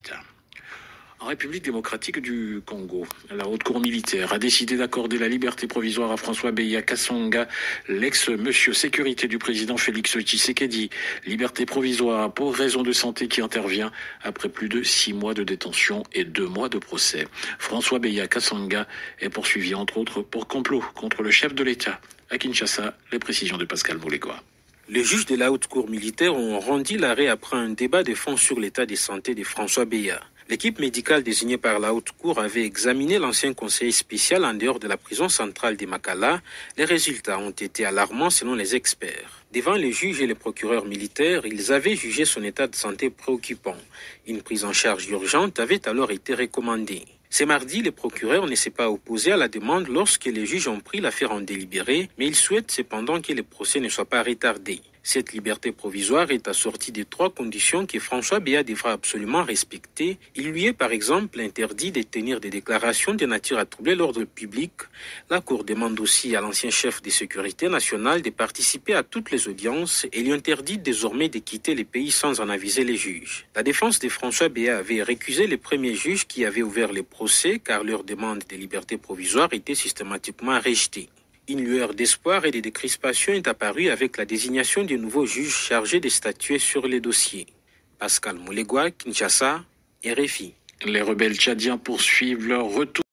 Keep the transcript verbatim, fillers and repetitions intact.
suite. En République démocratique du Congo, la haute cour militaire a décidé d'accorder la liberté provisoire à François Beya Kassonga, l'ex-monsieur sécurité du président Félix Tshisekedi. Liberté provisoire pour raison de santé qui intervient après plus de six mois de détention et deux mois de procès. François Beya Kassonga est poursuivi entre autres pour complot contre le chef de l'État. À Kinshasa, les précisions de Pascal Moulégois. Les juges de la haute cour militaire ont rendu l'arrêt après un débat de fond sur l'état de santé de François Beya. L'équipe médicale désignée par la haute cour avait examiné l'ancien conseiller spécial en dehors de la prison centrale de Makala. Les résultats ont été alarmants selon les experts. Devant les juges et les procureurs militaires, ils avaient jugé son état de santé préoccupant. Une prise en charge urgente avait alors été recommandée. Ce mardi, les procureurs ne s'est pas opposé à la demande lorsque les juges ont pris l'affaire en délibéré, mais ils souhaitent cependant que le procès ne soit pas retardé. Cette liberté provisoire est assortie de trois conditions que François Beya devra absolument respecter. Il lui est par exemple interdit de tenir des déclarations de nature à troubler l'ordre public. La Cour demande aussi à l'ancien chef de sécurité nationale de participer à toutes les audiences et lui interdit désormais de quitter le pays sans en aviser les juges. La défense de François Beya avait récusé les premiers juges qui avaient ouvert les procès car leur demande de liberté provisoire était systématiquement rejetée. Une lueur d'espoir et de décrispation est apparue avec la désignation des nouveaux juges chargés de statuer sur les dossiers. Pascal Moulégois, Kinshasa, R F I. Les rebelles tchadiens poursuivent leur retour.